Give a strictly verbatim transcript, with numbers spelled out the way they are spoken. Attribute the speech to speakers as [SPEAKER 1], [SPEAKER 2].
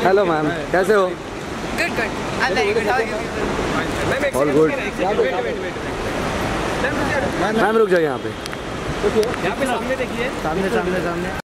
[SPEAKER 1] Hello ma'am, कैसे हो?
[SPEAKER 2] Good good I am very good, how are you?
[SPEAKER 1] All good. Ma'am रुक जाइए यहाँ पे।
[SPEAKER 3] यहाँ पे सामने देखिए, सामने सामने सामने